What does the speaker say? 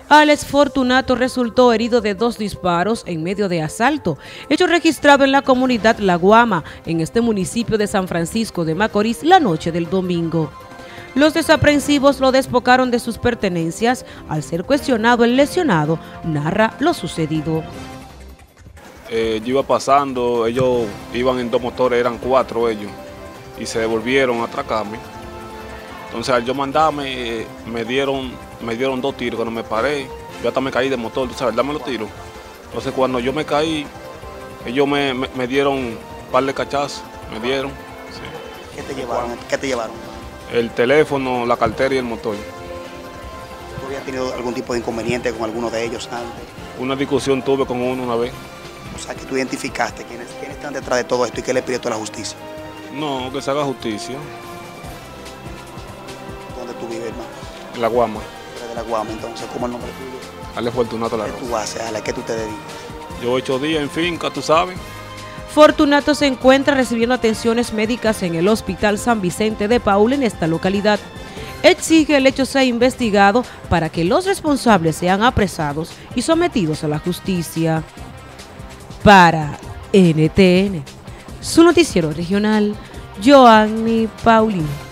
Alex Fortunato resultó herido de 2 disparos en medio de asalto, hecho registrado en la comunidad La Guama, en este municipio de San Francisco de Macorís, la noche del domingo. Los desaprensivos lo despojaron de sus pertenencias. Al ser cuestionado, el lesionado narra lo sucedido. Yo iba pasando, ellos iban en 2 motores, eran 4 ellos, y se devolvieron a atracarme. Entonces al yo mandarme, me dieron 2 tiros. Cuando me paré, yo hasta me caí del motor, tú sabes, dame los tiros. Entonces cuando yo me caí, ellos me dieron un par de cachazos, me dieron. Sí. ¿Qué te llevaron? ¿Qué te llevaron? El teléfono, la cartera y el motor. ¿Tú habías tenido algún tipo de inconveniente con alguno de ellos antes? Una discusión tuve con uno una vez. O sea, que tú identificaste quiénes están detrás de todo esto y qué le pidió tú a la justicia. No, que se haga justicia. ¿Dónde tú vives, hermano? En La Guama. De La Guama, entonces, ¿cómo es el nombre tuyo? Alex Fortunato La ¿Qué Rosa. tú haces, Ale? ¿A qué tú te dedicas? Yo 8 días en finca, tú sabes. Fortunato se encuentra recibiendo atenciones médicas en el Hospital San Vicente de Paúl en esta localidad. Exige el hecho sea investigado para que los responsables sean apresados y sometidos a la justicia. Para NTN, su noticiero regional, Joanny Paulino.